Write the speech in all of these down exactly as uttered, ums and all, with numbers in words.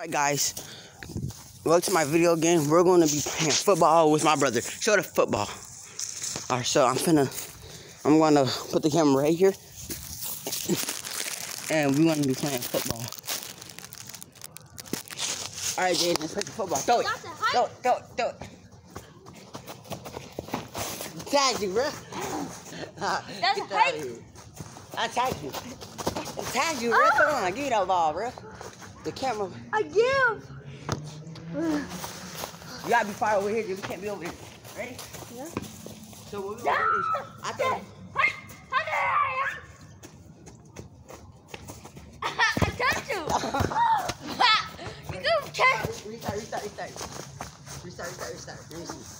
Alright guys, welcome to my video again. We're going to be playing football with my brother. Show the football. Alright, so I'm finna, I'm gonna put the camera right here. And we're gonna be playing football. Alright, Jaden, let's play the football. Throw it. Throw it, throw it, throw it. Tag you, bro. That's a height. I tagged you. I tagged you, bro. Come on, give me that ball, bro. The camera. I give. You gotta be far over here, dude. We can't be over here. Ready? Yeah. So what we're gonna do is, I thought. I touched you. You can catch. Restart, restart, restart. Restart, restart, restart. Let me see.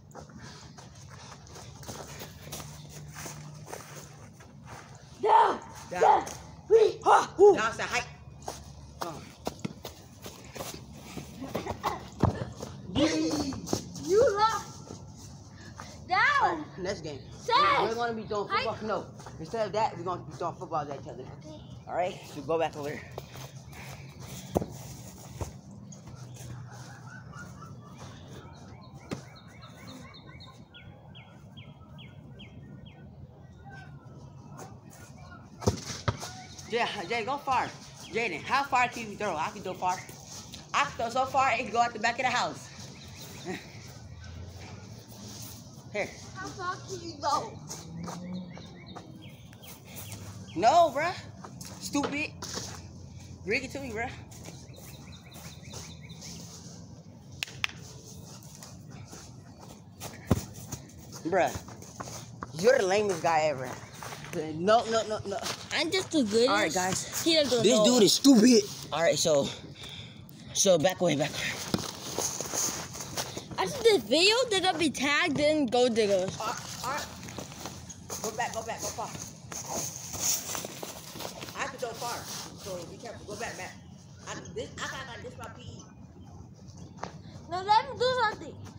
Down. Down. Down. Wait. Ha! Woo. Down, say height. Come on. You lost. Down. Alright, next game. Set. We're, we're gonna be doing football. Height. No. Instead of that, we're gonna be throwing football at each other. Okay. Alright? So go back over there. Yeah, Jay, go far. Jaden, how far can you throw? I can throw far. I can throw so far it can go out the back of the house. Here. How far can you go? No, bruh. Stupid. Bring it to me, bruh. Bruh. You're the lamest guy ever. No, no, no, no. I'm just the good. All right, guys. He doesn't This know. dude is stupid. All right, so, so back away, back away. After this video, they're gonna be tagged in Gold Diggers. All right, all right. Go back, go back, go far. I have to go far, so be careful. Go back, back. I, this, I got this my P E. No, let me do something.